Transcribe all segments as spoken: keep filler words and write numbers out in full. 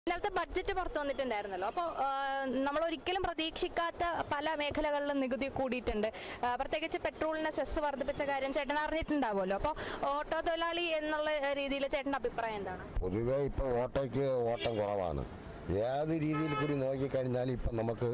ഇന്നലത്തെ ബഡ്ജറ്റ് പുറത്തു വന്നിട്ടുണ്ടായിരുന്നല്ലോ. അപ്പോൾ നമ്മൾ ഒരിക്കലും പ്രതീക്ഷിക്കാത്ത പല മേഖലകളിലും നികുതി കൂടിയിട്ടുണ്ട്. പ്രത്യേകിച്ച് പെട്രോളിന് സെസ് വർദ്ധിപ്പിച്ച കാര്യം ചേട്ടൻ അറിഞ്ഞിട്ടുണ്ടാവുമല്ലോ. അപ്പോൾ ഓട്ടോ തൊഴിലാളി എന്നുള്ള രീതിയിൽ ചേട്ടൻ്റെ അഭിപ്രായം എന്താണ്? പൊതുവെ ഇപ്പോൾ ഓട്ടോയ്ക്ക് ഓട്ടം കുറവാണ്. ഏത് രീതിയിൽ കൂടി നോക്കിക്കഴിഞ്ഞാൽ ഇപ്പം നമുക്ക്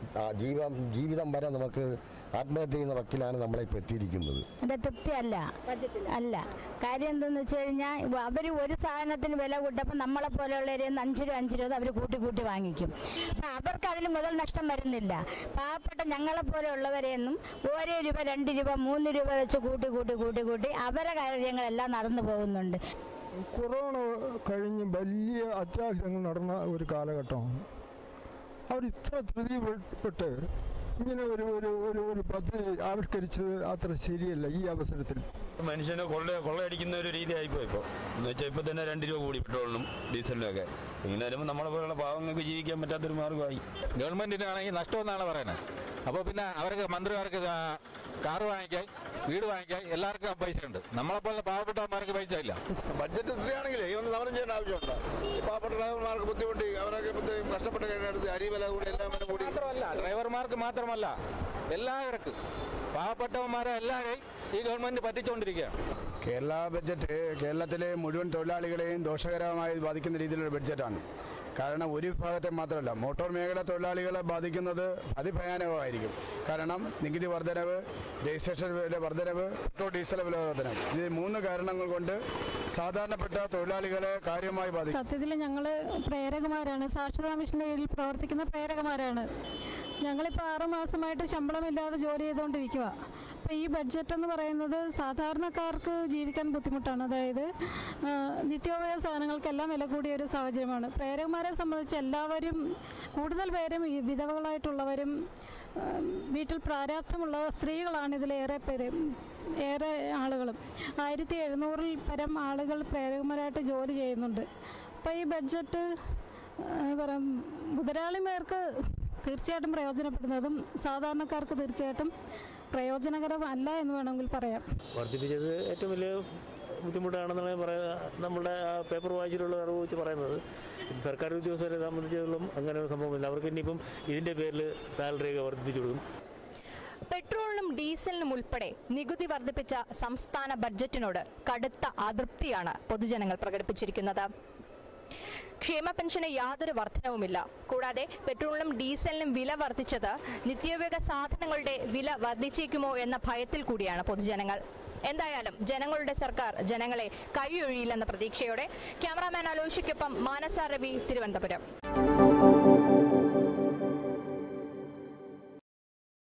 ജീവം ജീവിതം വരെ നമുക്ക് ആത്മഹത്യ ചെയ്യുന്ന വക്കിലാണ് നമ്മളിപ്പോൾ എത്തിയിരിക്കുന്നത്. എൻ്റെ തൃപ്തി അല്ല അല്ല കാര്യം എന്തെന്ന് വെച്ച് കഴിഞ്ഞാൽ അവർ ഒരു സാധനത്തിന് വില കൂട്ടപ്പോൾ നമ്മളെ പോലെയുള്ളവരെ അഞ്ച് രൂപ അഞ്ച് രൂപ അവർ കൂട്ടി കൂട്ടി വാങ്ങിക്കും. അപ്പം അവർക്ക് അതിൽ മുതൽ നഷ്ടം വരുന്നില്ല. പാവപ്പെട്ട ഞങ്ങളെ പോലെയുള്ളവരെയൊന്നും ഓരോ രൂപ രണ്ട് രൂപ മൂന്ന് രൂപ വെച്ച് കൂട്ടി കൂട്ടി കൂട്ടി കൂട്ടി അവരെ കാര്യങ്ങളെല്ലാം നടന്നു പോകുന്നുണ്ട്. കൊറോണ കഴിഞ്ഞ് വലിയ അത്യാഹിതങ്ങൾ നടന്ന ഒരു കാലഘട്ടമാണ്. അവർ ഇത്ര ധൃതിപ്പെട്ട് ഇങ്ങനെ ഒരു ഒരു ഒരു ഒരു പദ്ധതി ആവിഷ്കരിച്ചത് അത്ര ശരിയല്ല. ഈ അവസരത്തിൽ മനുഷ്യനെ കൊള്ള കൊള്ളയടിക്കുന്ന ഒരു രീതി ആയിപ്പോ ഇപ്പോൾ എന്ന് വെച്ചാൽ ഇപ്പോൾ തന്നെ രണ്ട് രൂപ കൂടി പെട്രോളിനും ഡീസലിനും ഒക്കെ. ഇങ്ങനെ വരുമ്പോൾ നമ്മളെ പോലുള്ള പാവങ്ങൾക്ക് ജീവിക്കാൻ പറ്റാത്തൊരു മാർഗമായി. ഗവൺമെന്റിനാണെങ്കിൽ നഷ്ടമെന്നാണ് പറയുന്നത്. അപ്പോൾ പിന്നെ അവർക്ക് മന്ത്രിമാർക്ക് കാറ് വാങ്ങിക്കാൻ വീട് വാങ്ങിക്കാൻ എല്ലാവർക്കും പൈസ ഉണ്ട്. നമ്മളെപ്പോലെ പാവപ്പെട്ടവന്മാർക്ക് പൈസ ഇല്ല. ബഡ്ജറ്റ് എത്രയാണെങ്കിലേ ഇതൊന്നും സമരം ചെയ്യേണ്ട ആവശ്യമുണ്ട്. പാവപ്പെട്ട ഡ്രൈവർമാർക്ക് ബുദ്ധിമുട്ടി അവരൊക്കെ കഷ്ടപ്പെട്ട് കഴിഞ്ഞെടുത്ത് അരി വില കൂടി എല്ലാം കൂടി മാത്രമല്ല ഡ്രൈവർമാർക്ക് മാത്രമല്ല എല്ലാവർക്കും പാവപ്പെട്ടവന്മാരെ എല്ലാവരെയും ഈ ഗവൺമെന്റ് പറ്റിച്ചുകൊണ്ടിരിക്കുകയാണ്. കേരള ബഡ്ജറ്റ് കേരളത്തിലെ മുഴുവൻ തൊഴിലാളികളെയും ദോഷകരമായി ബാധിക്കുന്ന രീതിയിലുള്ള ബഡ്ജറ്റാണ്. കാരണം ഒരു വിഭാഗത്തെ മാത്രമല്ല മോട്ടോർ മേഖല തൊഴിലാളികളെ ബാധിക്കുന്നത് അതിഭയാനകമായിരിക്കും. കാരണം നികുതി വർധനവ്, രജിസ്ട്രേഷൻ വില വർധനവ്, പെട്രോൾ ഡീസൽ വില വർധനവ്, ഇത് മൂന്ന് കാരണങ്ങൾ കൊണ്ട് സാധാരണപ്പെട്ട തൊഴിലാളികളെ കാര്യമായി ബാധിക്കും. സത്യത്തിൽ ഞങ്ങൾ പ്രേരകമാരാണ്. സാക്ഷരതാ മിഷന്റെ കീഴിൽ പ്രവർത്തിക്കുന്ന പ്രേരകമാരാണ്. ഞങ്ങളിപ്പോൾ ആറു മാസമായിട്ട് ശമ്പളമില്ലാതെ ജോലി ചെയ്തുകൊണ്ടിരിക്കുക. അപ്പോൾ ഈ ബഡ്ജറ്റ് എന്ന് പറയുന്നത് സാധാരണക്കാർക്ക് ജീവിക്കാൻ ബുദ്ധിമുട്ടാണ്. അതായത് നിത്യോപയോഗ സാധനങ്ങൾക്കെല്ലാം വില കൂടിയ ഒരു സാഹചര്യമാണ്. പ്രേരകന്മാരെ സംബന്ധിച്ച് എല്ലാവരും കൂടുതൽ പേരും ഈ വിധവകളായിട്ടുള്ളവരും വീട്ടിൽ പ്രാരാബ്ധമുള്ള സ്ത്രീകളാണ് ഇതിലേറെ പേര് ഏറെ ആളുകളും. ആയിരത്തി എഴുന്നൂറിൽ പരം ആളുകൾ പ്രേരകന്മാരായിട്ട് ജോലി ചെയ്യുന്നുണ്ട്. അപ്പോൾ ഈ ബഡ്ജറ്റ് പറയാം മുതലാളിമാർക്ക് തീർച്ചയായിട്ടും പ്രയോജനപ്പെടുന്നതും സാധാരണക്കാർക്ക് തീർച്ചയായിട്ടും പ്രയോജനകരമല്ല എന്ന് വേണമെങ്കിൽ പറയാം. വർദ്ധിപ്പിച്ചത് ഏറ്റവും വലിയ ബുദ്ധിമുട്ടാണെന്നാണ് പറയാ നമ്മുടെ ആ പേപ്പർ വായിച്ചിട്ടുള്ള അറിവ് വെച്ച് പറയുന്നത്. സർക്കാർ ഉദ്യോഗസ്ഥരെ സംബന്ധിച്ചിടത്തോളം അങ്ങനെ ഒരു സംഭവമില്ല. അവർക്ക് ഇനിയിപ്പം ഇതിൻ്റെ പേരിൽ സാലറിയൊക്കെ വർദ്ധിപ്പിച്ചു കൊടുക്കും. പെട്രോളിനും ഡീസലിനും ഉൾപ്പെടെ നികുതി വർദ്ധിപ്പിച്ച സംസ്ഥാന ബഡ്ജറ്റിനോട് കടുത്ത അതൃപ്തിയാണ് പൊതുജനങ്ങൾ പ്രകടിപ്പിച്ചിരിക്കുന്നത്. ക്ഷേമ പെൻഷന് യാതൊരു വർധനവുമില്ല. കൂടാതെ പെട്രോളിനും ഡീസലിനും വില വർദ്ധിച്ചത് നിത്യോപയോഗ സാധനങ്ങളുടെ വില വർദ്ധിച്ചേക്കുമോ എന്ന ഭയത്തിൽ കൂടിയാണ് പൊതുജനങ്ങൾ. എന്തായാലും ജനങ്ങളുടെ സർക്കാർ ജനങ്ങളെ കൈയൊഴിയില്ലെന്ന പ്രതീക്ഷയോടെ ക്യാമറാമാൻ അലോഷിക്കൊപ്പം മാനസ രവി, തിരുവനന്തപുരം.